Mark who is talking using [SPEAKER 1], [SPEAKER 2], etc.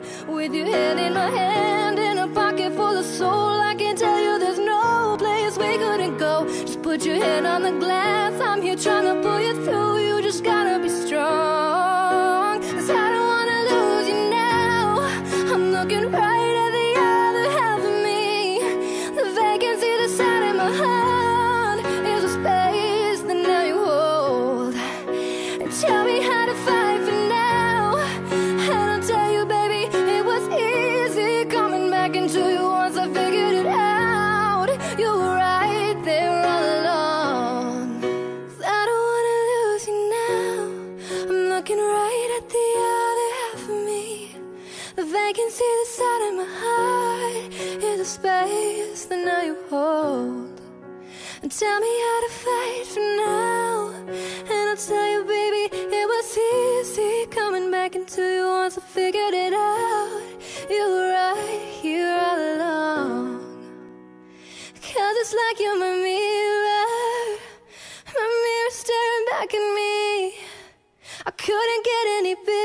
[SPEAKER 1] with your head in my hand and a pocket full of soul. I can tell you there's no place we couldn't go. Just put your head on the glass, I'm here trying to pull you through. You just gotta be strong, 'cause I don't wanna lose you now. I'm looking right at the other half of me. The vacancy that's out in my heart is a space that now you hold. And tell me how to fight for now, and I'll tell you, baby, it was easy coming back into you once I figured it out. You were right there all along. 'Cause I don't wanna lose you now. I'm looking right at the other half of me. The vacancy that's out in my heart is a space that now you hold. And tell me how to fight for now, and I'll tell you, baby, it was easy coming back into you once I figured it out. You were right here all along. 'Cause it's like you're my mirror staring back at me. I couldn't get any bigger.